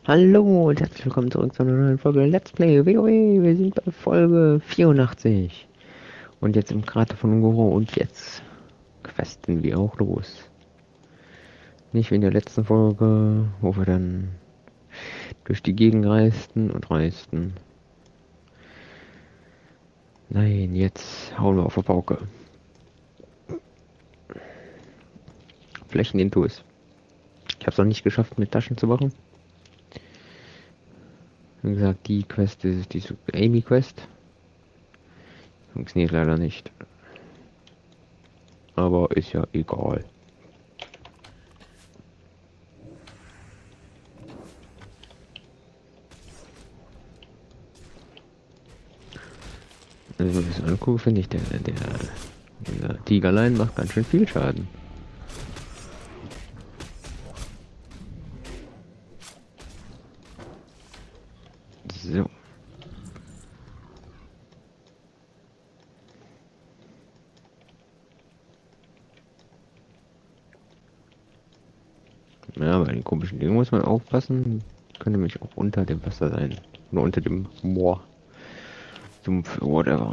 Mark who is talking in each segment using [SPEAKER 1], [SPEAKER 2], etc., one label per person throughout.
[SPEAKER 1] Hallo und herzlich willkommen zurück zu einer neuen Folge Let's Play WoW. Wir sind bei Folge 84 und jetzt im Krater von Ungoro und jetzt questen wir auch los. Nicht wie in der letzten Folge, wo wir dann durch die Gegend reisten und reisten. Nein, jetzt hauen wir auf die Pauke. Flächenintus. Ich habe es noch nicht geschafft, mit Taschen zu machen. Wie gesagt, die Quest ist die Amy Quest. Funktioniert leider nicht. Aber ist ja egal. Also, wenn ich das angucke, finde ich, dieser Tigerlein macht ganz schön viel Schaden. So. Ja, bei den komischen Dingen muss man aufpassen. Könnte nämlich auch unter dem Wasser sein. Oder unter dem Moor. Sumpf, whatever.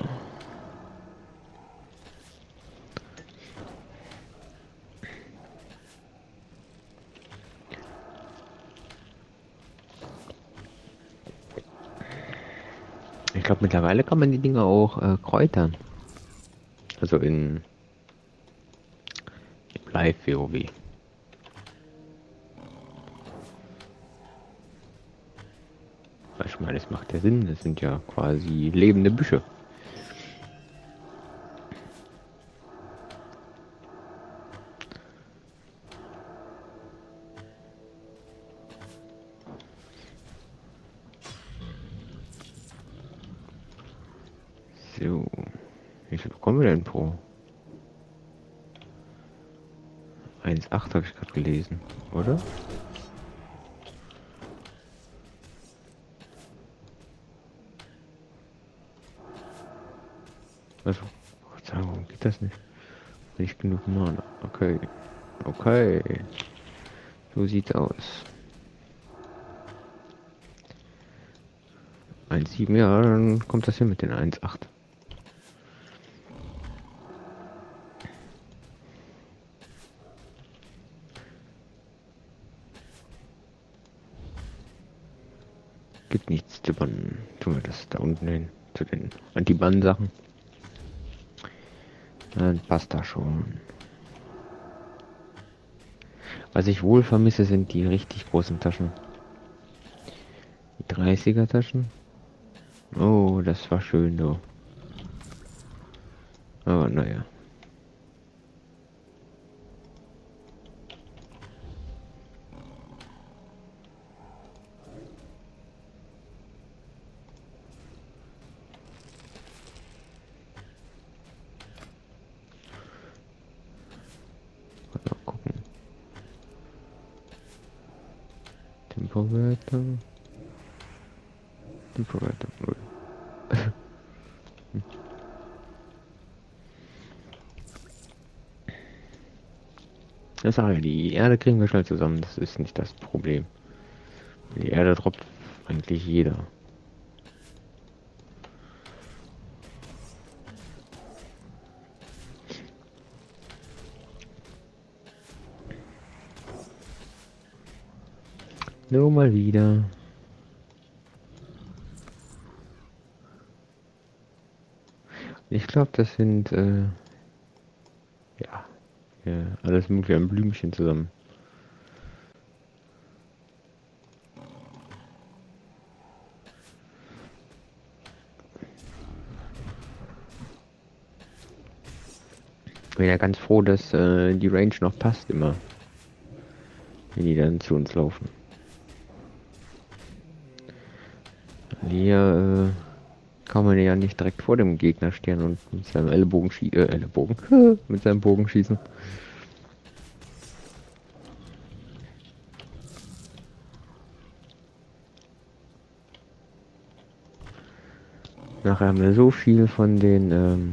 [SPEAKER 1] Ich glaube, mittlerweile kann man die Dinger auch kräutern. Also in Live-WoW. Ich meine, das macht ja Sinn. Das sind ja quasi lebende Büsche. So. Wie viel bekommen wir denn pro? 1,8 habe ich gerade gelesen, oder? Also, warum geht das nicht? Nicht genug Mana. Okay. Okay. So sieht's aus. 1,7, ja, dann kommt das hin mit den 1,8. Gibt nichts zu bannen. Tun wir das da unten hin. Zu den Anti-Bann-Sachen. Dann passt das schon. Was ich wohl vermisse, sind die richtig großen Taschen. Die 30er Taschen. Oh, das war schön, so. Aber naja. Mal gucken. Tempowerter. Tempowerter 0. Das sage ich, die Erde kriegen wir schnell zusammen, das ist nicht das Problem. Die Erde droppt eigentlich jeder. Nur mal wieder. Ich glaube, das sind ja, alles mögliche an Blümchen zusammen. Ich bin ja ganz froh, dass die Range noch passt immer, wenn die dann zu uns laufen. Hier kann man ja nicht direkt vor dem Gegner stehen und mit seinem Ellenbogen, mit seinem Bogen schießen. Nachher haben wir so viel von den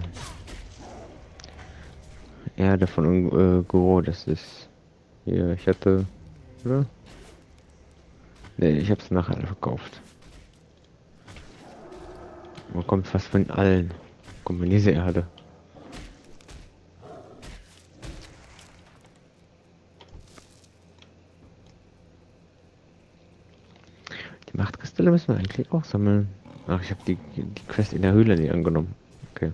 [SPEAKER 1] Erde von Goro, das ist hier, ich hatte, oder? Nee, ich hab's nachher alle verkauft. Man kommt fast von allen. Kommt von dieser Erde. Die Machtkristalle müssen wir eigentlich auch sammeln. Ach, ich habe die Quest in der Höhle nicht angenommen. Okay.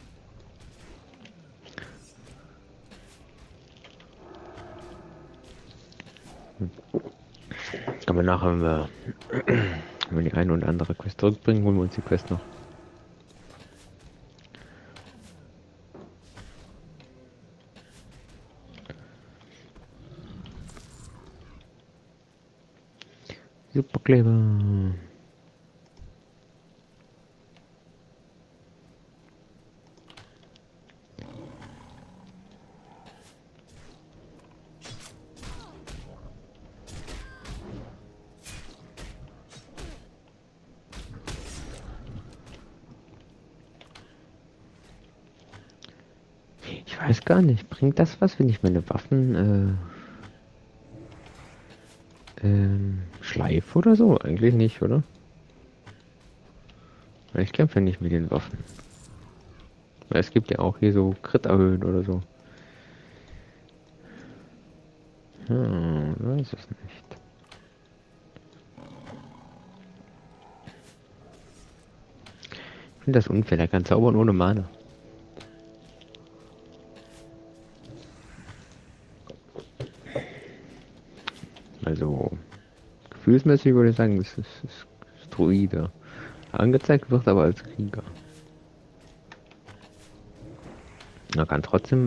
[SPEAKER 1] Aber nachher, wenn wir die eine oder andere Quest zurückbringen, holen wir uns die Quest noch. Superkleber. Ich weiß gar nicht, bringt das was, wenn ich meine Waffen schleife oder so? Eigentlich nicht, oder? Weil ich kämpfe nicht mit den Waffen. Weil es gibt ja auch hier so Crit erhöhen oder so. Weiß es nicht. Ich finde das unfair, der kann zaubern ohne Mana. Also, gefühlsmäßig würde ich sagen, das ist Druide. Angezeigt wird aber als Krieger. Er kann trotzdem,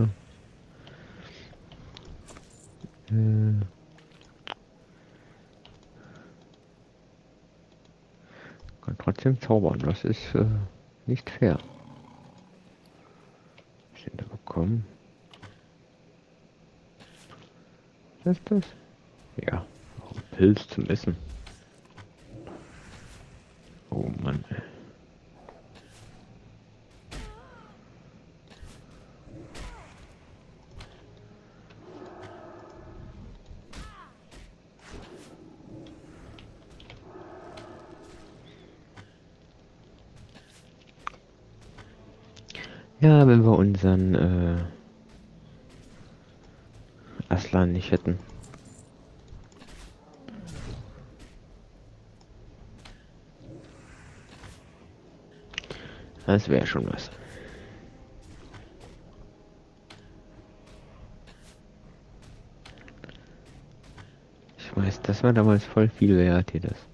[SPEAKER 1] kann trotzdem zaubern. Das ist nicht fair. Was sind da bekommen? Was ist das? Ja, auch ein Pilz zum Essen. Oh Mann, ey. Ja, wenn wir unseren Aslan nicht hätten. Das wäre schon was. Ich weiß, das war damals voll viel wert hier das.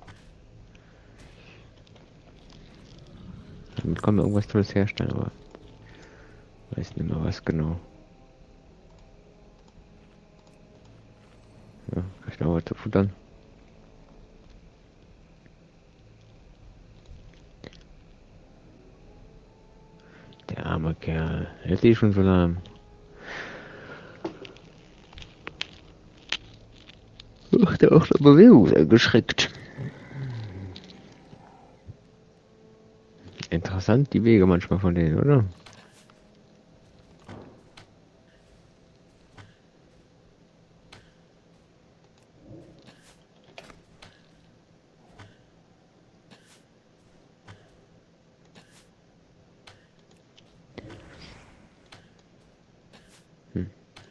[SPEAKER 1] Damit kann man irgendwas Tolles herstellen, aber weiß nicht mehr was genau. Ja, kann ich noch was zu futtern. Der arme Kerl. Er ist eh schon so lahm. Ach, der auch der Bewegung eingeschränkt. Interessant die Wege manchmal von denen, oder? Hm.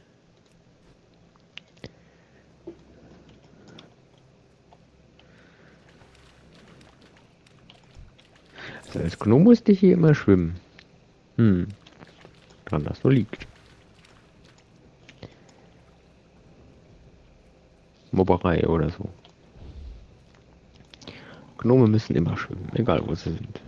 [SPEAKER 1] Also als Gnome musste ich hier immer schwimmen. Dran das so liegt. Mobberei oder so. Gnome müssen immer schwimmen, egal wo sie sind.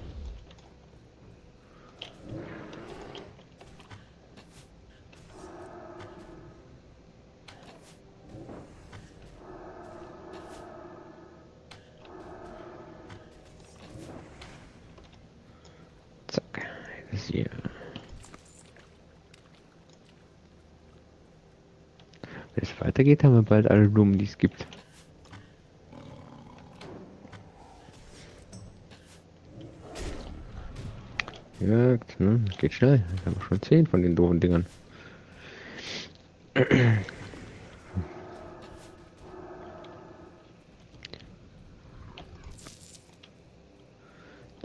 [SPEAKER 1] Zack. Das hier. Wenn es weitergeht, haben wir bald alle Blumen, die es gibt. Ja, ne, geht schnell. Jetzt haben wir schon 10 von den doofen Dingern.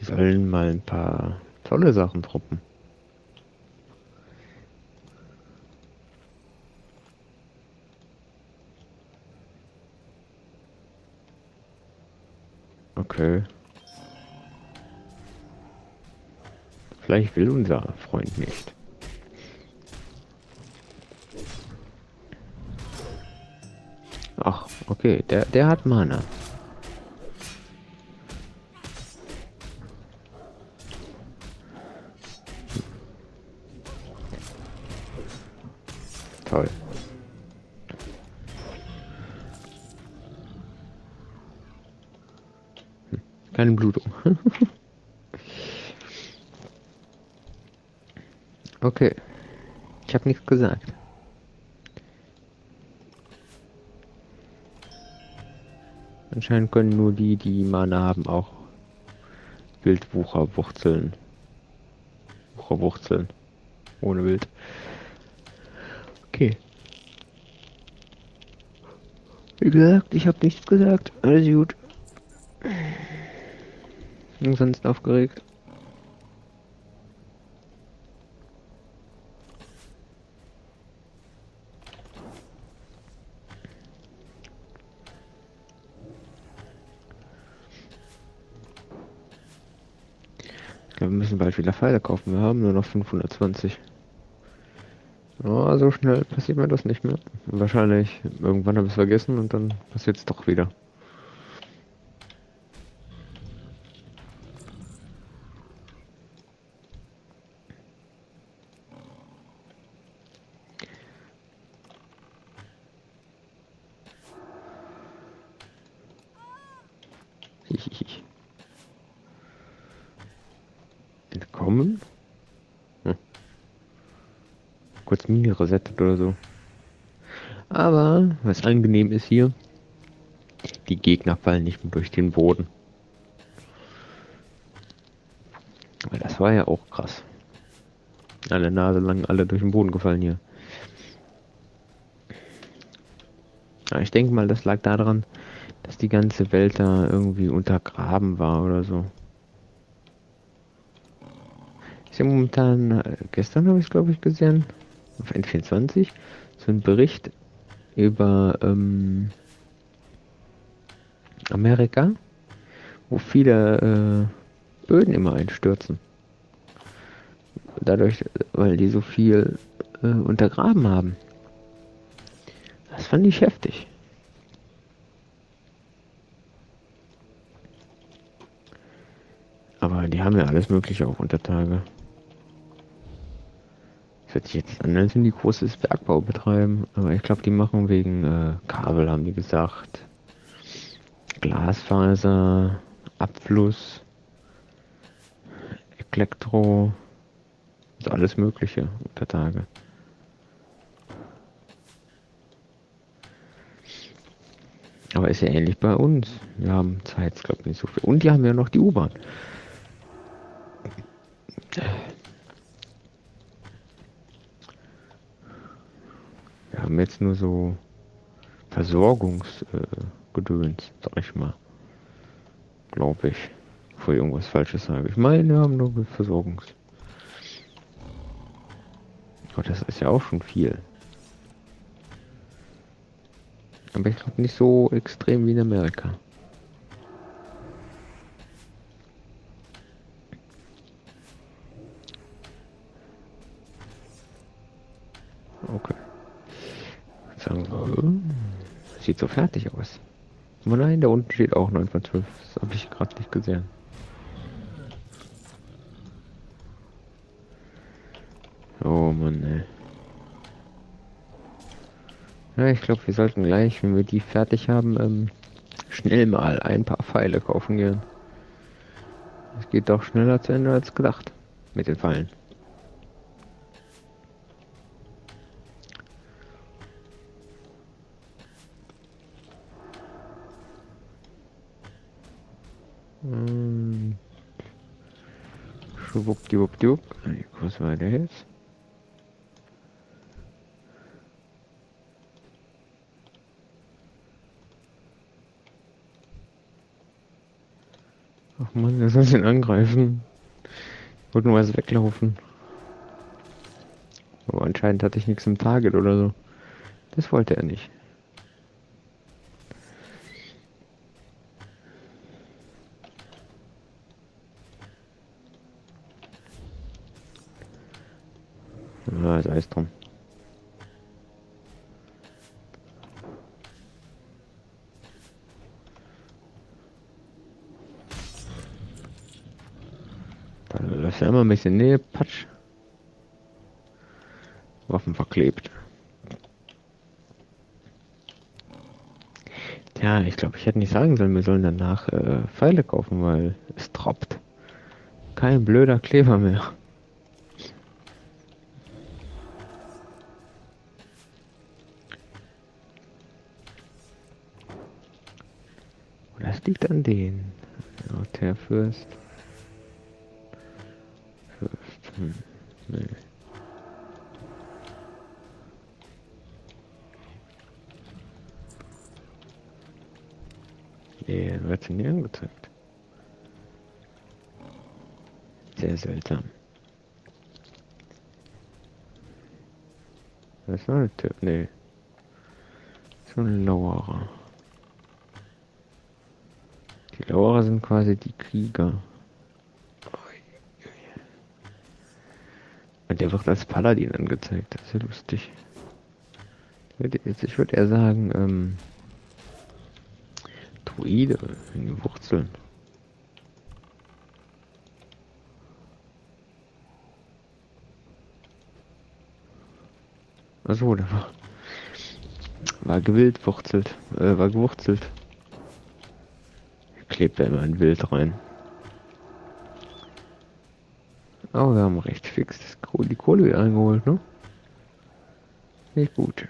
[SPEAKER 1] sollen mal ein paar tolle Sachen droppen. Okay. Vielleicht will unser Freund nicht. Ach, okay, der hat Mana. Toll. Keine Blutung. Okay. Ich habe nichts gesagt. Anscheinend können nur die Mana haben, auch Wildwucherwurzeln. Wucherwurzeln. Ohne Wild. Okay. Wie gesagt, ich habe nichts gesagt. Alles gut. Sonst aufgeregt. Ich glaube, wir müssen bald wieder Pfeile kaufen. Wir haben nur noch 520. Oh, so schnell passiert mir das nicht mehr. Wahrscheinlich irgendwann habe ich es vergessen und dann passiert es doch wieder. Hihihi. Entkommen? Hm. Kurz Mini resettet oder so. Aber was angenehm ist hier, die Gegner fallen nicht mehr durch den Boden. Weil das war ja auch krass. Eine Nase lang alle durch den Boden gefallen hier. Ja, ich denke mal, das lag daran, dass die ganze Welt da irgendwie untergraben war oder so. Ist ja momentan, gestern habe ich es glaube ich gesehen, auf N24, so ein Bericht über Amerika, wo viele Böden immer einstürzen. Dadurch, weil die so viel untergraben haben. Das fand ich heftig. Aber die haben ja alles Mögliche auch unter Tage. Das hört sich jetzt an, als wenn die großes Bergbau betreiben. Aber ich glaube, die machen wegen Kabel, haben die gesagt. Glasfaser, Abfluss, Elektro, also alles Mögliche unter Tage. Aber ist ja ähnlich bei uns. Wir haben zwar jetzt, glaube ich, nicht so viel. Und die haben ja noch die U-Bahn. Wir haben jetzt nur so Versorgungsgedöns, sag ich mal. Glaube ich. Bevor ich irgendwas Falsches sage. Ich meine, wir haben nur Versorgungs. Aber das ist ja auch schon viel. Aber ich glaube nicht so extrem wie in Amerika. Okay. Sagen wir, sieht so fertig aus. Aber nein, da unten steht auch 9 von 12. Das habe ich gerade nicht gesehen. Oh Mann, ey. Ja, ich glaube, wir sollten gleich, wenn wir die fertig haben, schnell mal ein paar Pfeile kaufen gehen. Es geht doch schneller zu Ende als gedacht. Mit den Pfeilen. Schwuppdiwuppdiwupp. Wie groß war der jetzt? Ach man, der soll ihn angreifen. Wollte nur was weglaufen. Aber anscheinend hatte ich nichts im Target oder so. Das wollte er nicht. Ja, sei es drum. Da läuft ja immer ein bisschen Nähe, Patsch. Waffen verklebt. Ja, ich glaube, ich hätte nicht sagen sollen, wir sollen danach Pfeile kaufen, weil es droppt. Kein blöder Kleber mehr. Und das liegt an denen. Ja, der Fürst. Nee. Nee, wird sie nie angezeigt. Sehr seltsam. Das ist noch ein Typ. Nee. So ein Lauerer. Die Lauerer sind quasi die Krieger. Und der wird als Paladin angezeigt. Das ist ja lustig. Ich würde eher sagen, Druide in die Wurzeln. Achso, der war gewildwurzelt. War gewurzelt. Klebt er immer in Wild rein. Aber wir haben recht fix die Kohle wieder eingeholt, ne? Nicht gut.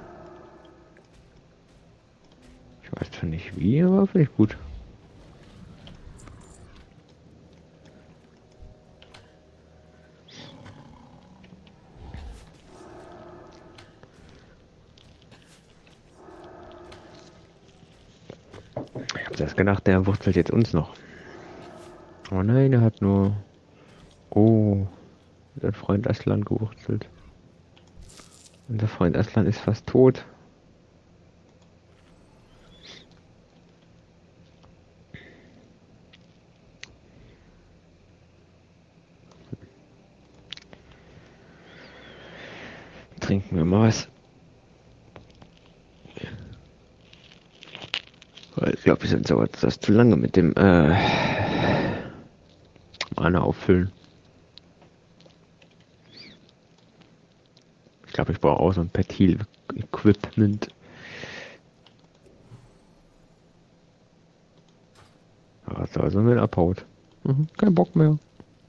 [SPEAKER 1] Ich weiß zwar nicht wie, aber vielleicht gut. Ich hab erst gedacht, der wurzelt jetzt uns noch. Oh nein, er hat nur... Oh, sein Freund Aslan gewurzelt. Unser Freund Aslan ist fast tot. Trinken wir mal was. Weil ich glaube, sonst dauert das zu lange mit dem Mana auffüllen. Ich glaube, ich brauche auch so ein Petil-Equipment. Also wenn abhaut. Kein Bock mehr.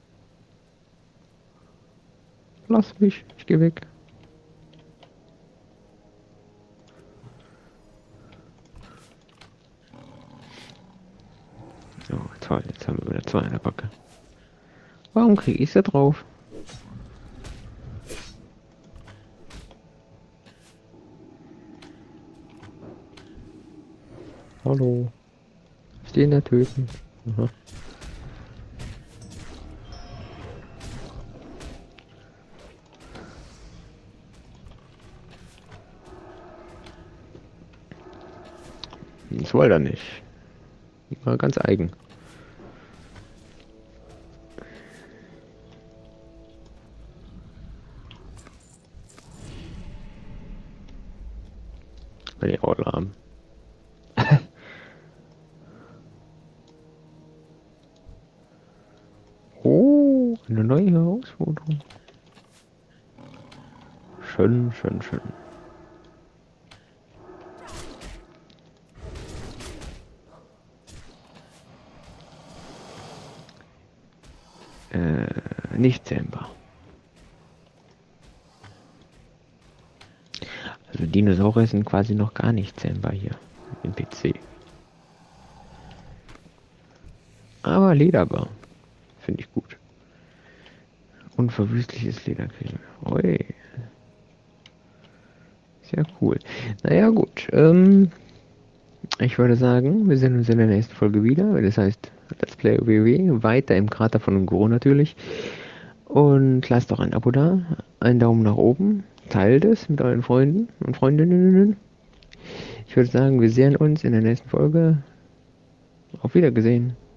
[SPEAKER 1] Lass mich, ich geh weg. So, toll, jetzt haben wir wieder 2 in der Backe. Warum kriege ich da drauf? Hallo. Stehen da töten. Aha. Das wollte er nicht. War ganz eigen. Wenn die Aula haben. Oh, eine neue Herausforderung. Schön, schön, schön. Nicht zähmbar. Also Dinosaurier sind quasi noch gar nicht zähmbar hier im PC. Aber lederbar. Finde ich gut. Unverwüstliches Lederkriege. Oi. Sehr cool. Naja gut. Ich würde sagen, wir sehen uns in der nächsten Folge wieder. Das heißt, Let's Play WoW, weiter im Krater von Ungoro natürlich. Und lasst doch ein Abo da, einen Daumen nach oben, teilt es mit euren Freunden und Freundinnen. Ich würde sagen, wir sehen uns in der nächsten Folge. Auf Wiedergesehen.